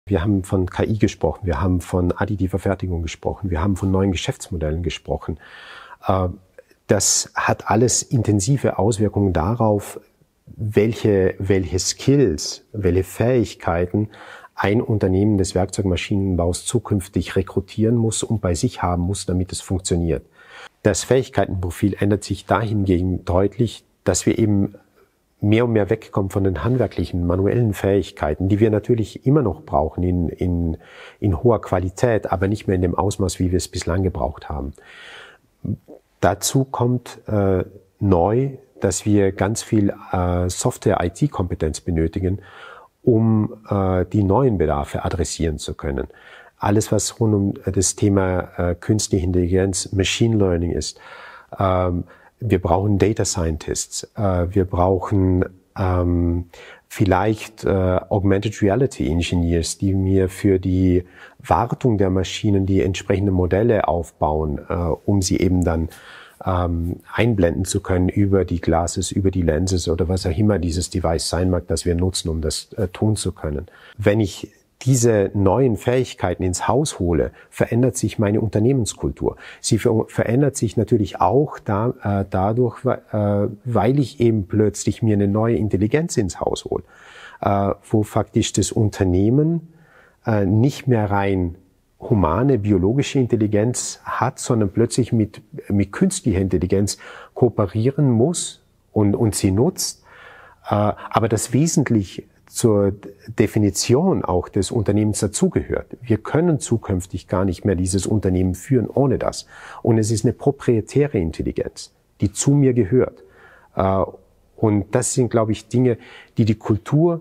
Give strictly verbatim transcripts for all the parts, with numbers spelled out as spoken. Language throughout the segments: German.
Wir haben von K I gesprochen, wir haben von additiver Fertigung gesprochen, wir haben von neuen Geschäftsmodellen gesprochen. Das hat alles intensive Auswirkungen darauf, welche, welche Skills, welche Fähigkeiten ein Unternehmen des Werkzeugmaschinenbaus zukünftig rekrutieren muss und bei sich haben muss, damit es funktioniert. Das Fähigkeitenprofil ändert sich dahingegen deutlich, dass wir eben mehr und mehr wegkommen von den handwerklichen, manuellen Fähigkeiten, die wir natürlich immer noch brauchen in, in, in hoher Qualität, aber nicht mehr in dem Ausmaß, wie wir es bislang gebraucht haben. Dazu kommt äh, neu, dass wir ganz viel äh, Software-I T-Kompetenz benötigen, um äh, die neuen Bedarfe adressieren zu können. Alles, was rund um das Thema äh, künstliche Intelligenz, Machine Learning ist, ähm, wir brauchen Data Scientists, äh, wir brauchen ähm, vielleicht äh, Augmented Reality Engineers, die mir für die Wartung der Maschinen die entsprechenden Modelle aufbauen, äh, um sie eben dann ähm, einblenden zu können über die Glasses, über die Lenses oder was auch immer dieses Device sein mag, das wir nutzen, um das äh, tun zu können. Wenn ich diese neuen Fähigkeiten ins Haus hole, verändert sich meine Unternehmenskultur. Sie ver verändert sich natürlich auch da, äh, dadurch, äh, weil ich eben plötzlich mir eine neue Intelligenz ins Haus hole, äh, wo faktisch das Unternehmen äh, nicht mehr rein humane, biologische Intelligenz hat, sondern plötzlich mit, mit künstlicher Intelligenz kooperieren muss und, und sie nutzt. Äh, aber das wesentlich zur Definition auch des Unternehmens dazugehört. Wir können zukünftig gar nicht mehr dieses Unternehmen führen ohne das. Und es ist eine proprietäre Intelligenz, die zu mir gehört. Und das sind, glaube ich, Dinge, die die Kultur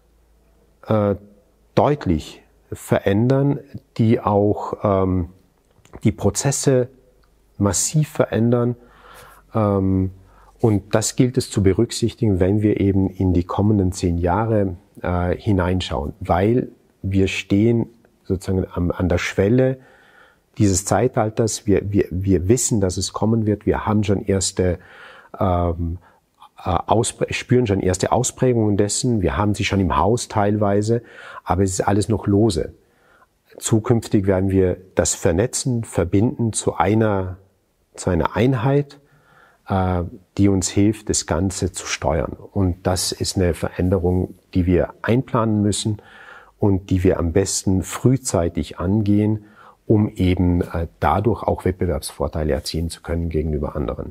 deutlich verändern, die auch die Prozesse massiv verändern. Und das gilt es zu berücksichtigen, wenn wir eben in die kommenden zehn Jahre äh, hineinschauen, weil wir stehen sozusagen am, an der Schwelle dieses Zeitalters. Wir, wir, wir wissen, dass es kommen wird. Wir haben schon erste, ähm, äh, spüren schon erste Ausprägungen dessen. Wir haben sie schon im Haus teilweise, aber es ist alles noch lose. Zukünftig werden wir das vernetzen, verbinden zu einer, zu einer Einheit, die uns hilft, das Ganze zu steuern. Und das ist eine Veränderung, die wir einplanen müssen und die wir am besten frühzeitig angehen, um eben dadurch auch Wettbewerbsvorteile erzielen zu können gegenüber anderen.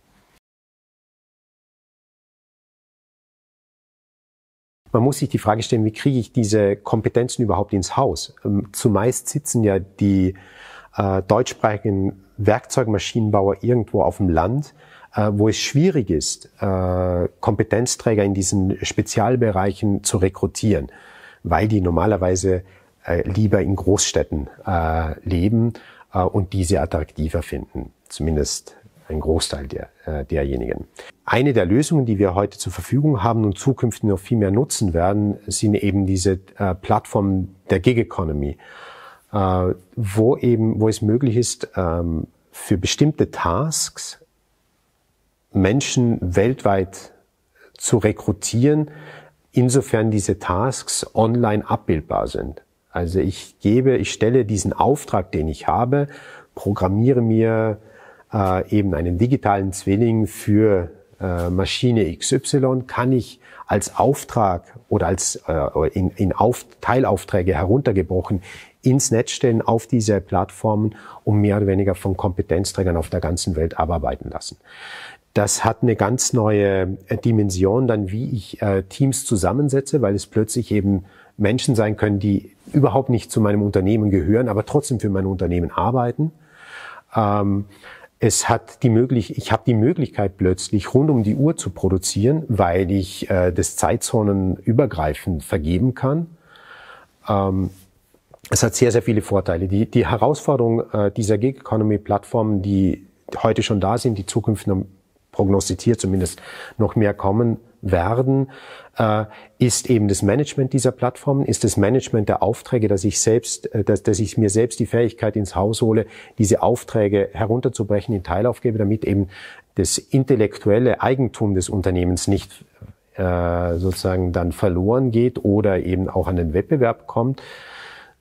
Man muss sich die Frage stellen, wie kriege ich diese Kompetenzen überhaupt ins Haus? Zumeist sitzen ja die äh, deutschsprachigen Werkzeugmaschinenbauer irgendwo auf dem Land, wo es schwierig ist, Kompetenzträger in diesen Spezialbereichen zu rekrutieren, weil die normalerweise lieber in Großstädten leben und diese attraktiver finden, zumindest ein Großteil der, derjenigen. Eine der Lösungen, die wir heute zur Verfügung haben und zukünftig noch viel mehr nutzen werden, sind eben diese Plattformen der Gig Economy, wo eben, wo es möglich ist, für bestimmte Tasks Menschen weltweit zu rekrutieren, insofern diese Tasks online abbildbar sind. Also ich gebe, ich stelle diesen Auftrag, den ich habe, programmiere mir äh, eben einen digitalen Zwilling für äh, Maschine X Y, kann ich als Auftrag oder als äh, in, in Auf, Teilaufträge heruntergebrochen ins Netz stellen auf diese Plattformen und mehr oder weniger von Kompetenzträgern auf der ganzen Welt abarbeiten lassen. Das hat eine ganz neue Dimension dann, wie ich äh, Teams zusammensetze, weil es plötzlich eben Menschen sein können, die überhaupt nicht zu meinem Unternehmen gehören, aber trotzdem für mein Unternehmen arbeiten. Ähm, es hat die Möglichkeit, ich habe die Möglichkeit plötzlich rund um die Uhr zu produzieren, weil ich äh, das zeitzonenübergreifend vergeben kann. Ähm, es hat sehr, sehr viele Vorteile. Die, die Herausforderung äh, dieser Gig Economy Plattformen, die heute schon da sind, die zukünftig noch prognostiziert zumindest noch mehr kommen werden, äh, ist eben das Management dieser Plattformen, ist das Management der Aufträge, dass ich selbst, äh, dass, dass ich mir selbst die Fähigkeit ins Haus hole, diese Aufträge herunterzubrechen, in Teilaufgabe, damit eben das intellektuelle Eigentum des Unternehmens nicht äh, sozusagen dann verloren geht oder eben auch an den Wettbewerb kommt.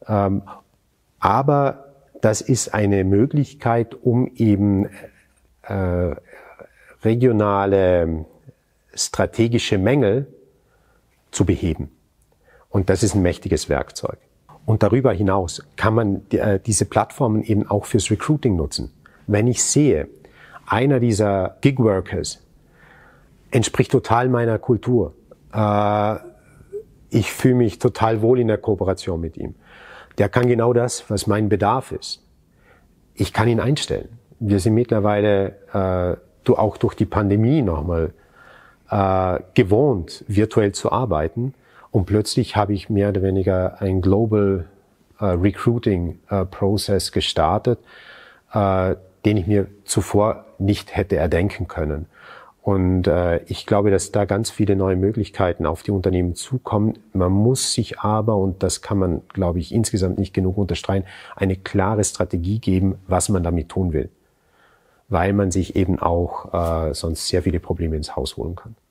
Ähm, aber das ist eine Möglichkeit, um eben äh, regionale strategische Mängel zu beheben. Und das ist ein mächtiges Werkzeug. Und darüber hinaus kann man äh, diese Plattformen eben auch fürs Recruiting nutzen. Wenn ich sehe, einer dieser Gigworkers entspricht total meiner Kultur, äh, ich fühle mich total wohl in der Kooperation mit ihm, der kann genau das, was mein Bedarf ist. Ich kann ihn einstellen. Wir sind mittlerweile äh, auch durch die Pandemie nochmal äh, gewohnt, virtuell zu arbeiten. Und plötzlich habe ich mehr oder weniger ein Global äh, Recruiting äh, Process gestartet, äh, den ich mir zuvor nicht hätte erdenken können. Und äh, ich glaube, dass da ganz viele neue Möglichkeiten auf die Unternehmen zukommen. Man muss sich aber, und das kann man, glaube ich, insgesamt nicht genug unterstreichen, eine klare Strategie geben, was man damit tun will. Weil man sich eben auch äh, sonst sehr viele Probleme ins Haus holen kann.